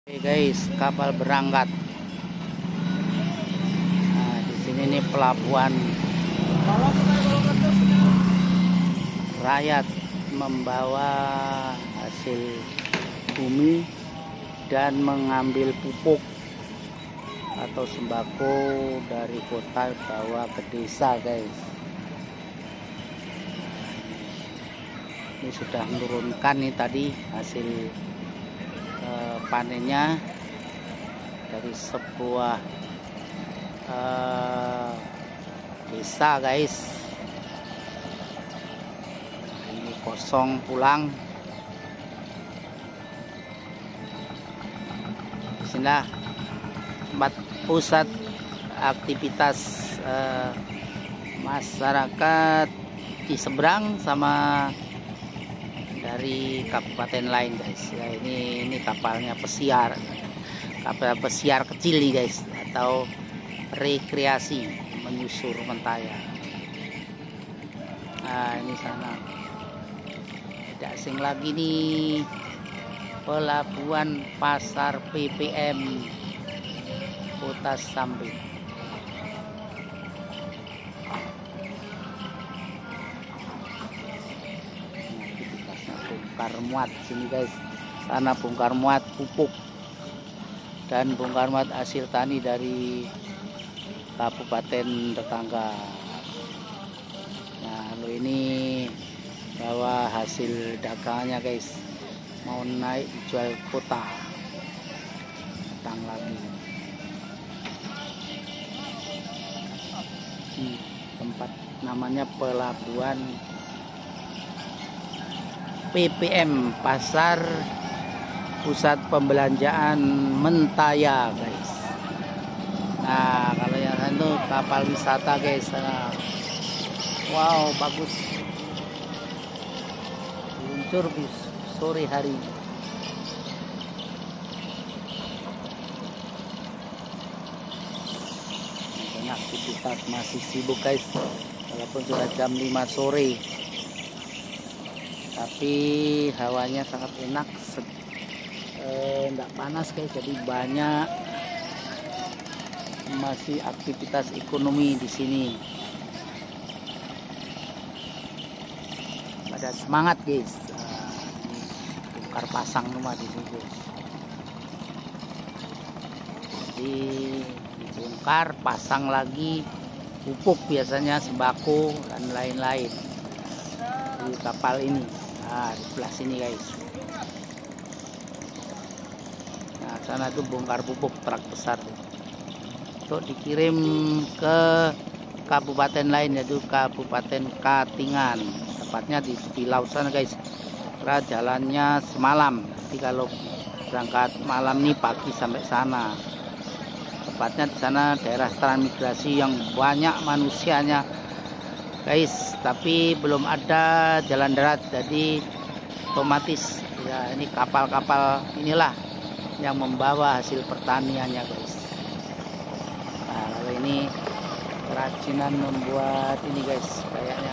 Oke guys, kapal berangkat. Nah, di sini nih pelabuhan rakyat membawa hasil bumi dan mengambil pupuk atau sembako dari kota bawa ke desa guys. Ini sudah menurunkan nih tadi hasil panennya dari sebuah desa guys. Ini kosong pulang. Disinilah tempat pusat aktivitas masyarakat di seberang sama dari kabupaten lain guys. Ya, ini kapalnya pesiar, kapal pesiar kecil nih guys, atau rekreasi menyusur Mentaya. Nah ini sana tidak asing lagi nih, pelabuhan pasar PPM Kota Sampit. Bongkar muat sini guys, sana bongkar muat pupuk dan bongkar muat hasil tani dari kabupaten tetangga. Nah lalu ini bawa hasil dagangannya guys, mau naik dijual kota. Datang lagi di tempat namanya pelabuhan PPM Pasar Pusat Pembelanjaan Mentaya guys. Nah kalau yang itu kapal wisata guys. Nah, wow bagus, luncur sore hari. Banyak aktivitas, masih sibuk guys, walaupun sudah jam 5 sore. Tapi hawanya sangat enak, enggak panas guys, jadi banyak masih aktivitas ekonomi di sini. Pada semangat guys. Bongkar pasang rumah di sini guys. Jadi dibongkar, pasang lagi pupuk biasanya, sembako dan lain-lain di kapal ini. Nah, di sebelah sini guys. Nah, sana tuh bongkar pupuk truk besar tuh, untuk dikirim ke kabupaten lain, yaitu Kabupaten Katingan. Tepatnya di laut sana guys. Karena jalannya semalam. Jadi kalau berangkat malam nih pagi sampai sana. Tepatnya di sana daerah transmigrasi yang banyak manusianya guys, tapi belum ada jalan darat, jadi otomatis ya ini kapal-kapal inilah yang membawa hasil pertaniannya guys. Nah lalu ini kerajinan membuat ini guys, kayaknya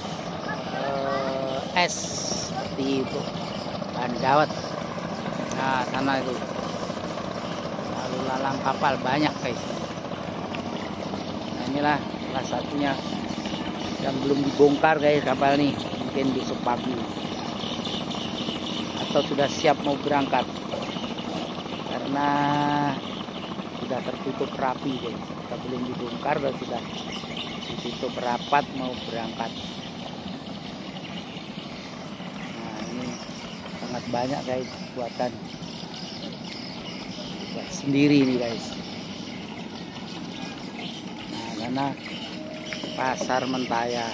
es seperti itu, bahan dawet. Nah sana itu lalu lalang kapal banyak guys. Nah inilah salah satunya yang belum dibongkar guys, kapal nih, mungkin besok pagi atau sudah siap mau berangkat karena sudah tertutup rapi guys. Kita belum dibongkar dan sudah ditutup rapat mau berangkat. Nah ini sangat banyak guys, buat sendiri nih guys. Nah karena Pasar Mentaya.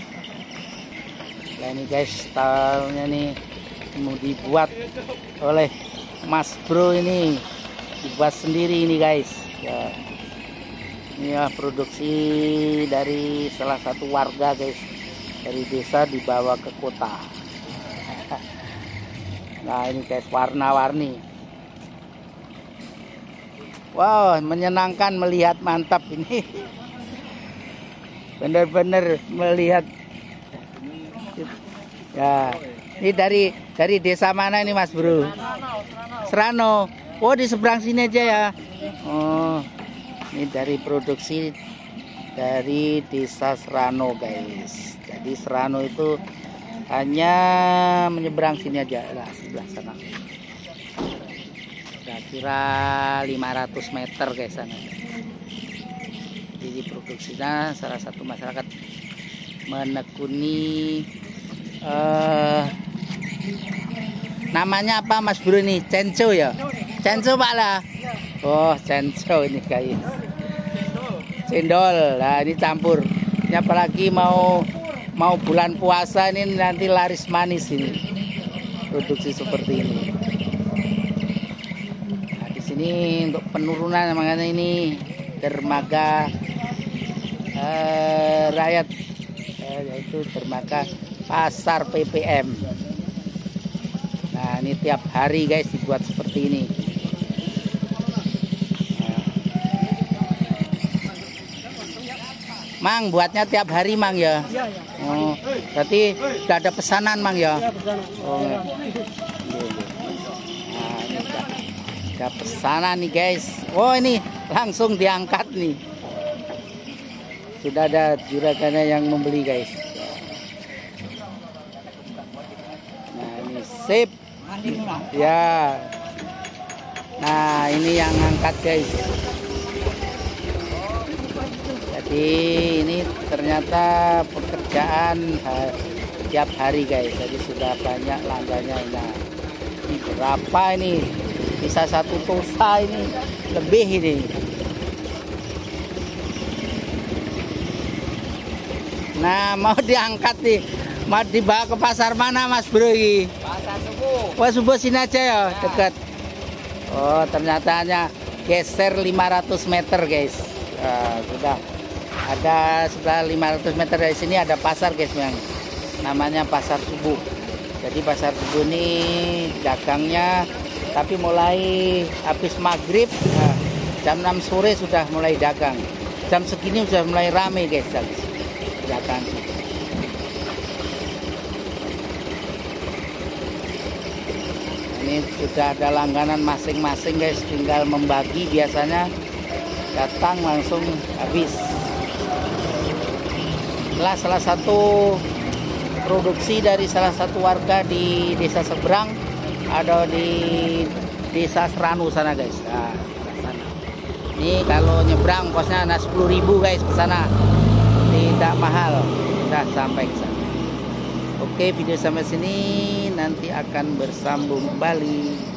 Nah ini guys, stylenya nih mau dibuat oleh Mas Bro, ini dibuat sendiri ini guys ya. Ini ya produksi dari salah satu warga guys, dari desa dibawa ke kota. Nah ini guys, warna-warni. Wow menyenangkan melihat, mantap ini. Benar-benar melihat ya. Ini dari desa mana ini Mas Bro? Serano. Oh, di seberang sini aja ya. Oh, ini dari produksi dari Desa Serano guys. Jadi Serano itu hanya menyeberang sini aja lah, sebelah sana. Kira-kira 500 meter guys sana. Jadi produksinya salah satu masyarakat menekuni namanya apa Mas Bro ini? Cenco ya? Cenco Pak lah. Oh, cenco ini guys. Cendol. Nah, ini campur. Ini apalagi mau bulan puasa ini nanti laris manis ini. Produksi seperti ini. Nah, di sini untuk penurunan makanya ini dermaga rakyat yaitu dermaga pasar PPM. Nah, ini tiap hari guys dibuat seperti ini. Nah. Mang, buatnya tiap hari Mang ya? Iya, ya. Oh, berarti udah ada pesanan Mang ya? Iya, pesanan. Oh, iya. Nah, ini ada pesanan nih guys. Oh, ini langsung diangkat nih. Sudah ada juragana yang membeli guys. Nah, ini sip. Ya. Nah, ini yang angkat guys. Jadi ini ternyata pekerjaan tiap hari guys. Jadi sudah banyak langganya. Nah, ini berapa ini? Bisa satu tosa ini lebih ini. Nah, mau diangkat nih. Mau dibawa ke pasar mana Mas Bro ini? Pasar Subuh. Wah, Subuh sini aja ya, dekat. Oh, ternyata hanya geser 500 meter guys. Sudah ada setelah 500 meter dari sini ada pasar guys yang namanya Pasar Subuh. Jadi Pasar Subuh ini dagangnya tapi mulai habis maghrib jam 6 sore sudah mulai dagang. Jam segini sudah mulai rame guys dagang. Ini sudah ada langganan masing-masing guys, tinggal membagi, biasanya datang langsung habis. Inilah salah satu produksi dari salah satu warga di desa seberang, ada di Desa Serano sana guys. Nah, sana. Ini kalau nyebrang kosnya 10.000 guys ke sana. Tidak mahal, sudah sampai ke sana. Oke, video sampai sini, nanti akan bersambung kembali.